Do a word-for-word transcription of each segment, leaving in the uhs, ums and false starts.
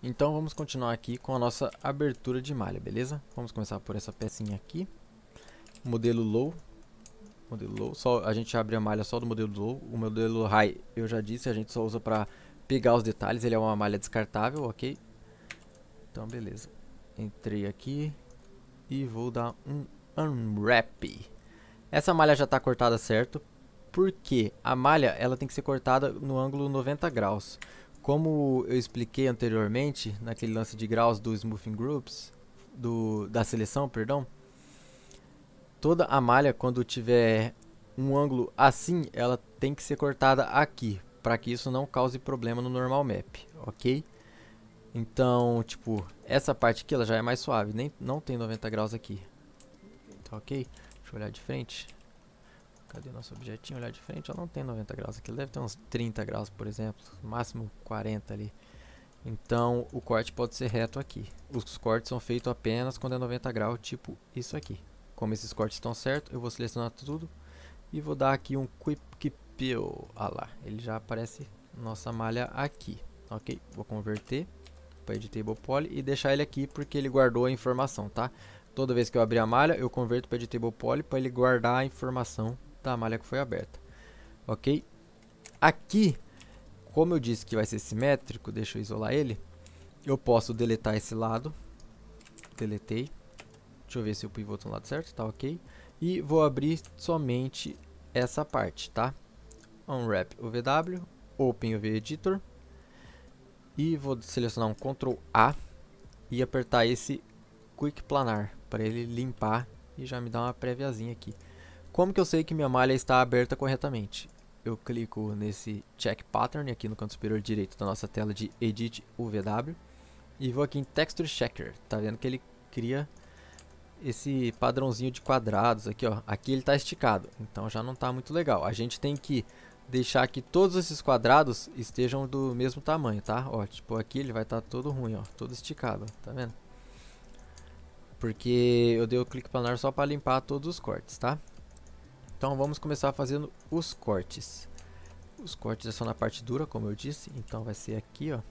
Então vamos continuar aqui com a nossa abertura de malha, beleza? Vamos começar por essa pecinha aqui. Modelo low. Modelo low, só, a gente abre a malha só do modelo low. O modelo high, eu já disse, a gente só usa para pegar os detalhes. Ele é uma malha descartável, ok? Então beleza. Entrei aqui e vou dar um unwrap. Essa malha já está cortada certo, porque a malha ela tem que ser cortada no ângulo noventa graus. Como eu expliquei anteriormente, naquele lance de graus do Smoothing Groups, do, da seleção, perdão, toda a malha, quando tiver um ângulo assim, ela tem que ser cortada aqui, para que isso não cause problema no normal map, ok? Então, tipo, essa parte aqui ela já é mais suave, nem, não tem noventa graus aqui, tá ok? Deixa eu olhar de frente. Cadê nosso objetinho? Olhar de frente, ela não tem noventa graus aqui, deve ter uns trinta graus, por exemplo, máximo quarenta ali. Então, o corte pode ser reto aqui. Os cortes são feitos apenas quando é noventa graus, tipo isso aqui. Como esses cortes estão certos, eu vou selecionar tudo e vou dar aqui um Quick Peel. Ah lá, ele já aparece nossa malha aqui, ok? Vou converter para Editable Poly e deixar ele aqui porque ele guardou a informação, tá? Toda vez que eu abrir a malha, eu converto para Editable Poly para ele guardar a informação da malha que foi aberta, ok? Aqui, como eu disse que vai ser simétrico, deixa eu isolar ele, eu posso deletar esse lado, deletei, deixa eu ver se o pivô está no lado certo, tá ok, e vou abrir somente essa parte, tá? Unwrap o V W, Open o V Editor, e vou selecionar um control A e apertar esse Quick Planar, para ele limpar e já me dar uma préviazinha aqui. Como que eu sei que minha malha está aberta corretamente? Eu clico nesse Check Pattern aqui no canto superior direito da nossa tela de Edit U V W e vou aqui em Texture Checker. Tá vendo que ele cria esse padrãozinho de quadrados aqui, ó. Aqui ele está esticado, então já não está muito legal. A gente tem que deixar que todos esses quadrados estejam do mesmo tamanho, tá? Ó, tipo aqui ele vai estar tá todo ruim, ó, todo esticado, tá vendo? Porque eu dei o clique planar só para limpar todos os cortes, tá? Então vamos começar fazendo os cortes. Os cortes é só na parte dura, como eu disse. Então vai ser aqui, ó.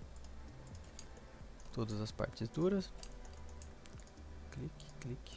Todas as partes duras. Clique, clique.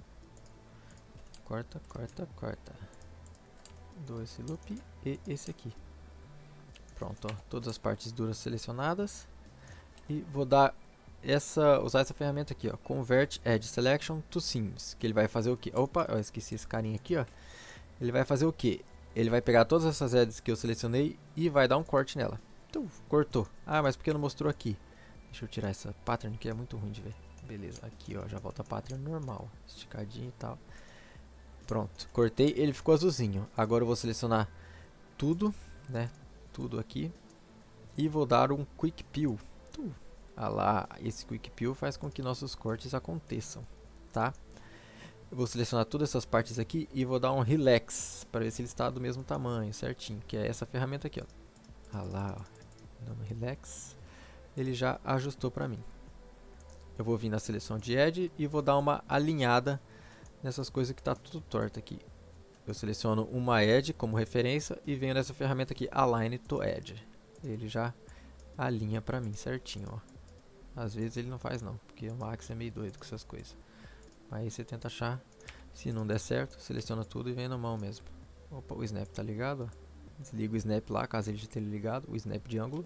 Corta, corta, corta. Dou esse loop e esse aqui. Pronto, ó. Todas as partes duras selecionadas. E vou dar essa, usar essa ferramenta aqui, ó. Convert Edge Selection to Seams. Que ele vai fazer o quê? Opa, eu esqueci esse carinha aqui, ó. Ele vai fazer o que? Ele vai pegar todas essas edges que eu selecionei e vai dar um corte nela. Então, cortou. Ah, mas por que não mostrou aqui? Deixa eu tirar essa pattern que é muito ruim de ver. Beleza, aqui ó, já volta a pattern normal. Esticadinho e tal. Pronto, cortei, ele ficou azulzinho. Agora eu vou selecionar tudo, né? Tudo aqui. E vou dar um Quick Peel. Ah lá, esse Quick Peel faz com que nossos cortes aconteçam, tá? Eu vou selecionar todas essas partes aqui e vou dar um Relax para ver se ele está do mesmo tamanho, certinho, que é essa ferramenta aqui, ó. Ah lá, ó. Dando Relax, ele já ajustou para mim. Eu vou vir na seleção de Edge e vou dar uma alinhada nessas coisas que está tudo torto aqui. Eu seleciono uma Edge como referência e venho nessa ferramenta aqui, Align to Edge. Ele já alinha para mim certinho, ó. Às vezes ele não faz não, porque o Max é meio doido com essas coisas. Aí você tenta achar, se não der certo, seleciona tudo e vem na mão mesmo. Opa, o snap tá ligado, ó. Desliga o snap lá, caso ele esteja ligado, o snap de ângulo.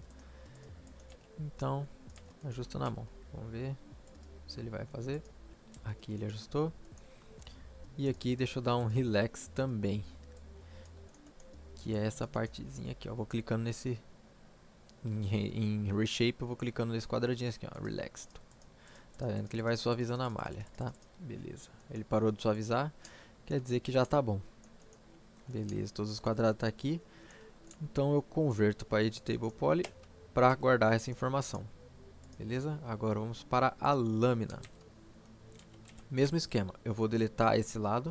Então, ajusta na mão. Vamos ver se ele vai fazer. Aqui ele ajustou. E aqui deixa eu dar um relax também. Que é essa partezinha aqui, ó. Vou clicando nesse... Em, em reshape eu vou clicando nesse quadradinho aqui, ó. Relaxed. Tá vendo que ele vai suavizando a malha, tá? Beleza. Ele parou de suavizar, quer dizer que já tá bom. Beleza, todos os quadrados tá aqui. Então eu converto para Editable Poly para guardar essa informação. Beleza? Agora vamos para a lâmina. Mesmo esquema, eu vou deletar esse lado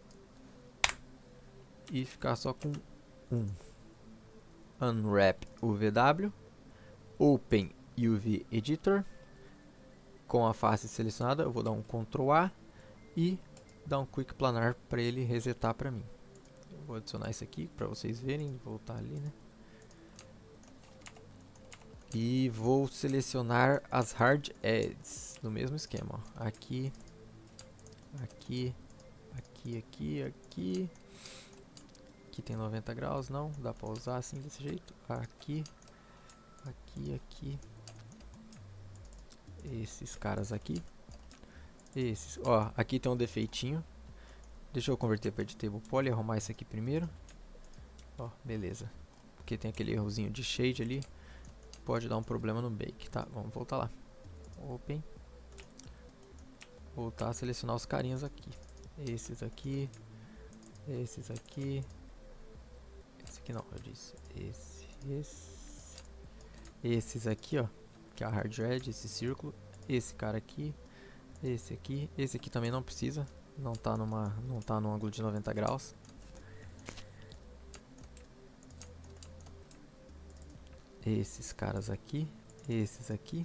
e ficar só com um. Unwrap U V W, Open U V Editor. Com a face selecionada, eu vou dar um control A e dar um Quick Planar para ele resetar para mim. Eu vou adicionar isso aqui para vocês verem, voltar ali, né? E vou selecionar as hard edges no mesmo esquema, ó. Aqui, aqui, aqui, aqui, aqui. Aqui tem noventa graus, não, dá pra usar assim desse jeito. Aqui, aqui, aqui. Esses caras aqui. Esses, ó, aqui tem um defeitinho. Deixa eu converter para Editable Poly, arrumar isso aqui primeiro. Ó, beleza. Porque tem aquele errozinho de shade ali. Pode dar um problema no bake, tá? Vamos voltar lá. Open. Voltar a selecionar os carinhas aqui. Esses aqui. Esses aqui. Esse aqui não, eu disse. Esse, esse. Esses aqui, ó. Que é a hard edge, esse círculo. Esse cara aqui. Esse aqui. Esse aqui também não precisa. Não tá numa, não tá num ângulo de noventa graus. Esses caras aqui, esses aqui,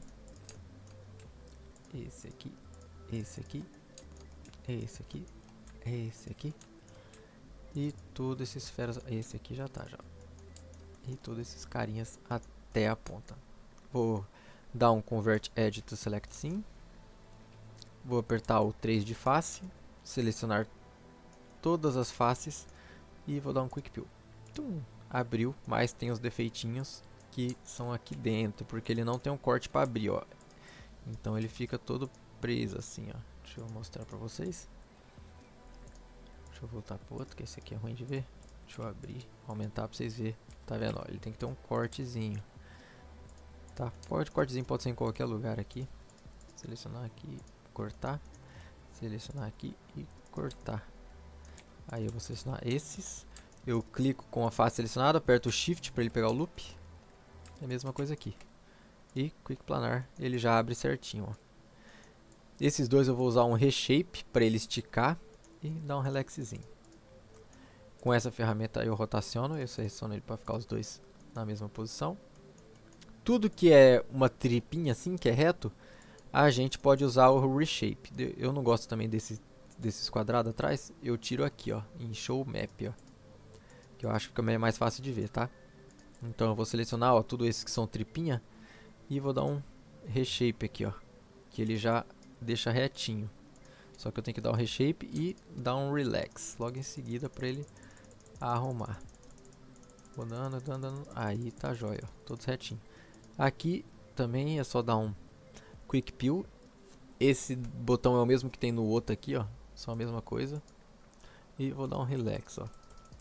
esse aqui, esse aqui, esse aqui, esse aqui e todos esses feras, esse aqui já tá já. E todos esses carinhas até a ponta. Vou dar um Convert Edge to Select Scene. Vou apertar o três de face, selecionar todas as faces e vou dar um Quick Peel. Tum, abriu, mas tem os defeitinhos que são aqui dentro, porque ele não tem um corte para abrir, ó. Então ele fica todo preso assim, ó. Deixa eu mostrar para vocês. Deixa eu voltar pro outro, que esse aqui é ruim de ver. Deixa eu abrir, aumentar para vocês verem. Tá vendo? Ó, ele tem que ter um cortezinho. Tá, pode, cortezinho pode ser em qualquer lugar aqui. Selecionar aqui, cortar. Selecionar aqui e cortar. Aí eu vou selecionar esses. Eu clico com a face selecionada, aperto o Shift para ele pegar o loop. É a mesma coisa aqui. E Quick Planar, ele já abre certinho, ó. Esses dois eu vou usar um Reshape para ele esticar e dar um relaxzinho. Com essa ferramenta eu rotaciono, eu seleciono ele para ficar os dois na mesma posição. Tudo que é uma tripinha assim, que é reto, a gente pode usar o Reshape. Eu não gosto também desse, desses quadrados atrás, eu tiro aqui, ó, em Show Map, ó. Que eu acho que também é mais fácil de ver, tá? Então eu vou selecionar, ó, tudo esses que são tripinha e vou dar um Reshape aqui, ó, que ele já deixa retinho. Só que eu tenho que dar um Reshape e dar um Relax logo em seguida para ele arrumar. Vou dando, dando, dando, aí tá jóia, ó, todos retinho. Aqui também é só dar um Quick Peel. Esse botão é o mesmo que tem no outro aqui, ó, só a mesma coisa. E vou dar um Relax, ó.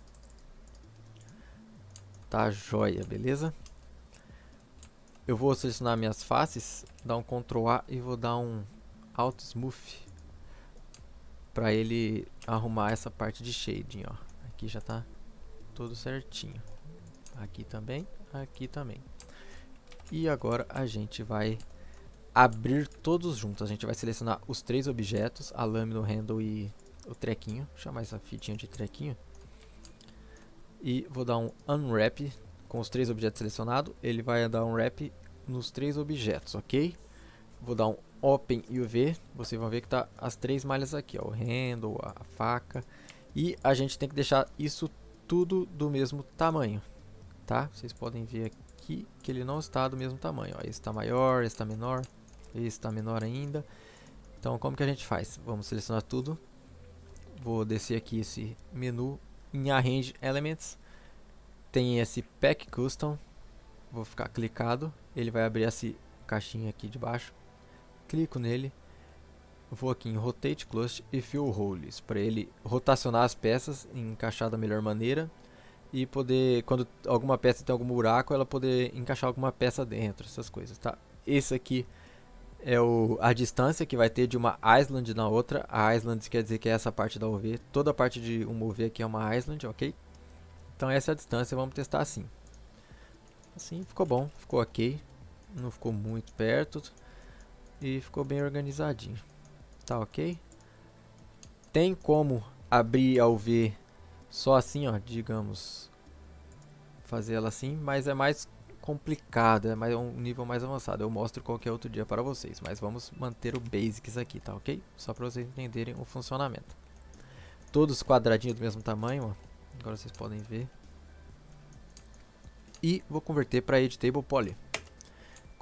Tá jóia, beleza? Eu vou selecionar minhas faces, dar um control A e vou dar um Alt Smooth para ele arrumar essa parte de shading, ó. Aqui já tá tudo certinho. Aqui também, aqui também. E agora a gente vai abrir todos juntos. A gente vai selecionar os três objetos, a lâmina, o handle e o trequinho. Vou chamar essa fitinha de trequinho. E vou dar um Unwrap com os três objetos selecionados. Ele vai dar um wrap nos três objetos, ok? Vou dar um Open U V. Vocês vão ver que tá as três malhas aqui, ó, o handle, a faca. E a gente tem que deixar isso tudo do mesmo tamanho, tá? Vocês podem ver aqui que ele não está do mesmo tamanho, ó. Esse está maior, esse está menor, esse está menor ainda. Então como que a gente faz? Vamos selecionar tudo. Vou descer aqui esse menu em Arrange Elements. Tem esse Pack Custom. Vou ficar clicado. Ele vai abrir essa caixinha aqui de baixo. Clico nele. Vou aqui em Rotate Cluster e Fill Holes, para ele rotacionar as peças e encaixar da melhor maneira. E poder, quando alguma peça tem algum buraco, ela poder encaixar alguma peça dentro, essas coisas, tá? Esse aqui é o, a distância que vai ter de uma island na outra. A island quer dizer que é essa parte da U V. Toda a parte de uma U V aqui é uma island, ok? Então essa é a distância, vamos testar assim. Assim ficou bom, ficou ok. Não ficou muito perto. E ficou bem organizadinho. Tá ok? Tem como abrir a U V só assim, ó, digamos. Fazer ela assim, mas é mais complicado, é mais um nível mais avançado. Eu mostro qualquer outro dia para vocês, mas vamos manter o basics aqui, tá ok? Só para vocês entenderem o funcionamento. Todos quadradinhos do mesmo tamanho, ó. Agora vocês podem ver. E vou converter para Editable Poly.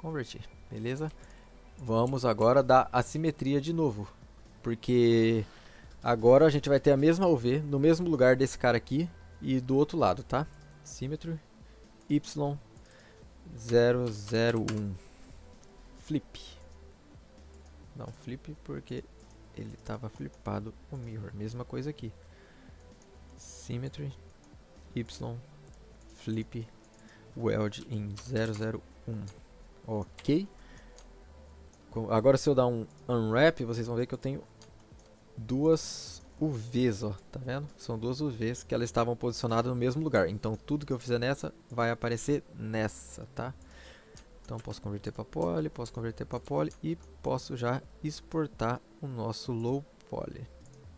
converter, beleza? Vamos agora dar assimetria de novo, porque agora a gente vai ter a mesma U V no mesmo lugar desse cara aqui e do outro lado, tá? Symmetry Y zero zero um flip. Não, flip porque ele estava flipado o mirror. Mesma coisa aqui. Symmetry Y flip weld em zero zero um. Ok. Agora se eu dar um unwrap, vocês vão ver que eu tenho duas U Vs, ó, tá vendo? São duas U Vs que elas estavam posicionadas no mesmo lugar. Então tudo que eu fizer nessa vai aparecer nessa, tá? Então posso converter para poly, posso converter para poly e posso já exportar o nosso low poly.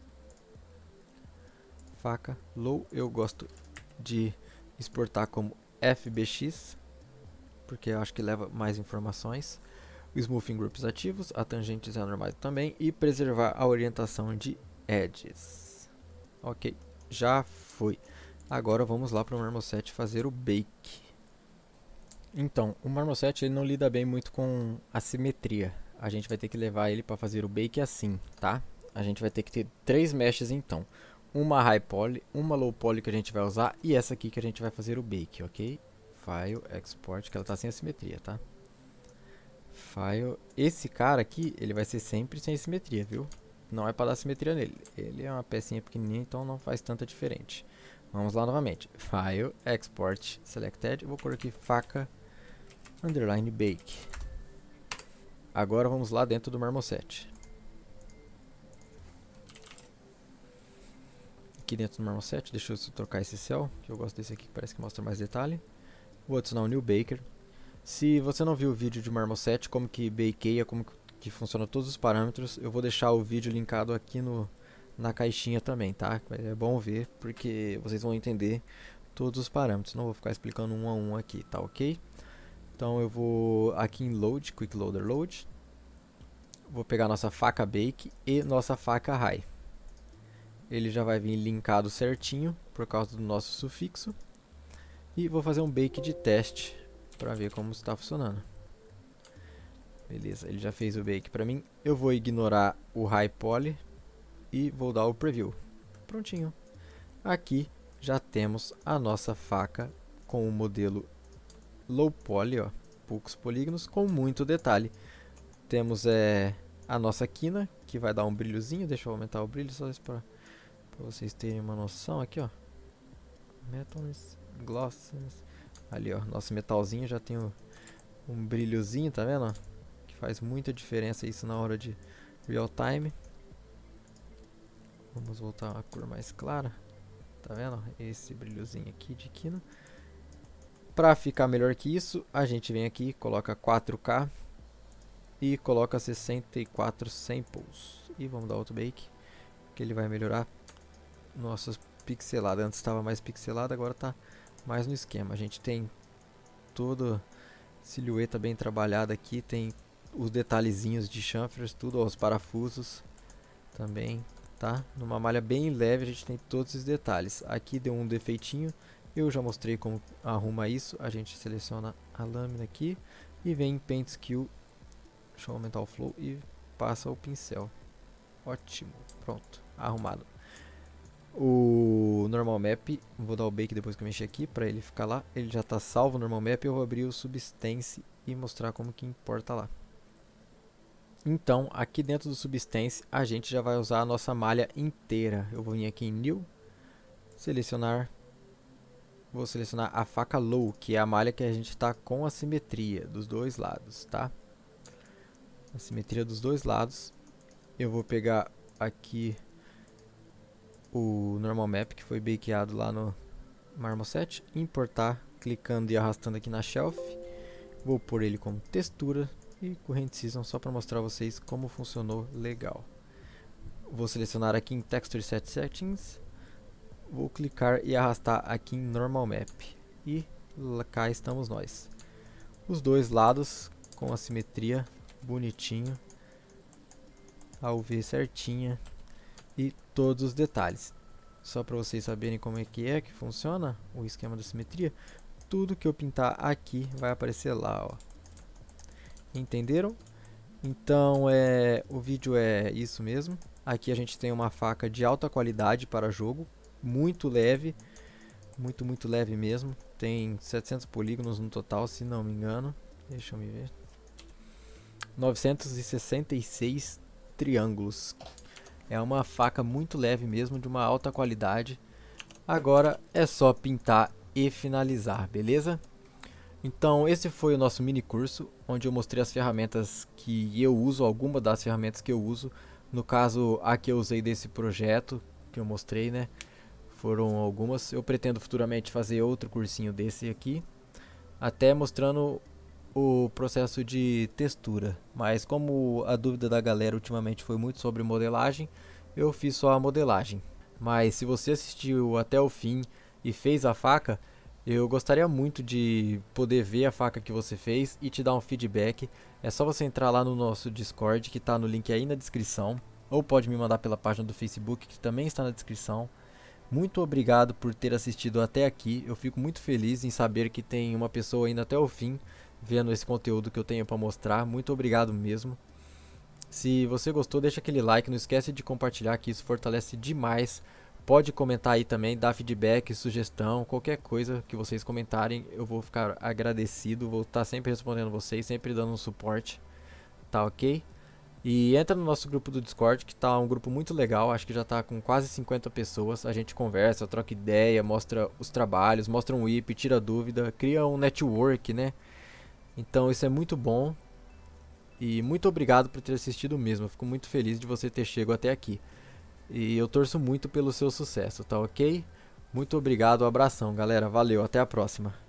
Faca low eu gosto de exportar como F B X, porque eu acho que leva mais informações. O smoothing groups ativos, a tangentes é normal também e preservar a orientação de edges. Ok, já foi. Agora vamos lá para o Marmoset fazer o bake. Então, o Marmoset ele não lida bem muito com a simetria. A gente vai ter que levar ele para fazer o bake assim, tá? A gente vai ter que ter três meshes então. Uma high poly, uma low poly que a gente vai usar e essa aqui que a gente vai fazer o bake, ok? File, export, que ela está sem assimetria, tá? File, esse cara aqui, ele vai ser sempre sem simetria, viu? Não é para dar simetria nele. Ele é uma pecinha pequenininha, então não faz tanta diferença. Vamos lá novamente. File, export, selected. Eu vou pôr aqui faca, underline bake. Agora vamos lá dentro do Marmoset. Aqui dentro do Marmoset, deixa eu trocar esse céu, que eu gosto desse aqui que parece que mostra mais detalhe. Vou adicionar um new baker. Se você não viu o vídeo de Marmoset, como que bakeia, como que funciona todos os parâmetros, eu vou deixar o vídeo linkado aqui no, na caixinha também, tá? É bom ver, porque vocês vão entender todos os parâmetros. Não vou ficar explicando um a um aqui, tá ok? Então eu vou aqui em Load, Quick Loader Load. Vou pegar nossa faca Bake e nossa faca High. Ele já vai vir linkado certinho, por causa do nosso sufixo. E vou fazer um Bake de teste, para ver como está funcionando. Beleza, ele já fez o bake para mim. Eu vou ignorar o high poly e vou dar o preview. Prontinho. Aqui já temos a nossa faca com o modelo low poly, ó, poucos polígonos com muito detalhe. Temos é, a nossa quina, que vai dar um brilhozinho. Deixa eu aumentar o brilho só para vocês terem uma noção aqui, ó. Metals, glosses. Ali, ó, nosso metalzinho já tem um, um brilhozinho, tá vendo? Que faz muita diferença isso na hora de real time. Vamos voltar a uma cor mais clara. Tá vendo? Esse brilhozinho aqui de quina. Pra ficar melhor que isso, a gente vem aqui, coloca quatro K e coloca sessenta e quatro samples. E vamos dar outro bake, que ele vai melhorar nossas pixeladas. Antes estava mais pixelada, agora tá mais no esquema. A gente tem toda silhueta bem trabalhada aqui, tem os detalhezinhos de chamfers, tudo, ó, os parafusos também, tá? Numa malha bem leve a gente tem todos esses detalhes. Aqui deu um defeitinho, eu já mostrei como arruma isso. A gente seleciona a lâmina aqui e vem em Paint Skill, deixa eu aumentar o flow e passa o pincel. Ótimo, pronto, arrumado. O normal map, vou dar o bake depois que eu mexer aqui para ele ficar lá. Ele já está salvo o normal map. Eu vou abrir o Substance e mostrar como que importa lá. Então, aqui dentro do Substance, a gente já vai usar a nossa malha inteira. Eu vou vir aqui em New, selecionar, vou selecionar a faca Low, que é a malha que a gente está com a simetria dos dois lados, tá? A simetria dos dois lados. Eu vou pegar aqui o normal map que foi bakeado lá no Marmoset, importar, clicando e arrastando aqui na shelf. Vou pôr ele como textura e Current Season só para mostrar a vocês como funcionou legal. Vou selecionar aqui em Texture Set Settings, vou clicar e arrastar aqui em Normal Map e cá estamos nós. Os dois lados com a simetria bonitinho, a U V certinha e todos os detalhes. Só para vocês saberem como é que é que funciona o esquema da simetria, tudo que eu pintar aqui vai aparecer lá, ó. Entenderam? Então é, o vídeo é isso mesmo. Aqui a gente tem uma faca de alta qualidade para jogo, muito leve, muito muito leve mesmo. Tem setecentos polígonos no total, se não me engano. Deixa eu me ver. novecentos e sessenta e seis triângulos. É uma faca muito leve mesmo, de uma alta qualidade. Agora é só pintar e finalizar, beleza? Então esse foi o nosso mini curso, onde eu mostrei as ferramentas que eu uso, algumas das ferramentas que eu uso. No caso, a que eu usei desse projeto, que eu mostrei, né? Foram algumas. Eu pretendo futuramente fazer outro cursinho desse aqui, até mostrando o processo de textura. Mas como a dúvida da galera ultimamente foi muito sobre modelagem, eu fiz só a modelagem. Mas se você assistiu até o fim e fez a faca, eu gostaria muito de poder ver a faca que você fez e te dar um feedback. É só você entrar lá no nosso Discord, que está no link aí na descrição, ou pode me mandar pela página do Facebook, que também está na descrição. Muito obrigado por ter assistido até aqui. Eu fico muito feliz em saber que tem uma pessoa indo até o fim vendo esse conteúdo que eu tenho para mostrar. Muito obrigado mesmo. Se você gostou, deixa aquele like, não esquece de compartilhar, que isso fortalece demais. Pode comentar aí também, dar feedback, sugestão, qualquer coisa que vocês comentarem, eu vou ficar agradecido. Vou estar sempre respondendo vocês, sempre dando um suporte, tá ok? E entra no nosso grupo do Discord, que tá um grupo muito legal, acho que já tá com quase cinquenta pessoas. A gente conversa, troca ideia, mostra os trabalhos, mostra um I P, tira dúvida, cria um network, né? Então isso é muito bom. E muito obrigado por ter assistido mesmo, eu fico muito feliz de você ter chegado até aqui. E eu torço muito pelo seu sucesso, tá ok? Muito obrigado, um abração galera, valeu, até a próxima.